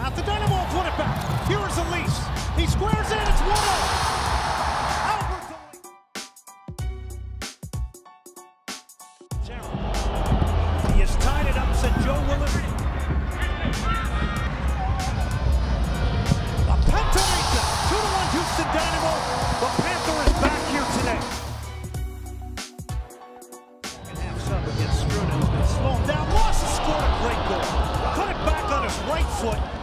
At the Dynamo will put it back. Here is Elise. He squares in. It's 1-0. He has tied it up, said Joe Willis. A Pentarita. 2-1 Houston Dynamo. The Panther is back here today. Second half sub against Struna, who's going to slow him down. Moss has scored a great goal. Cut it back on his right foot.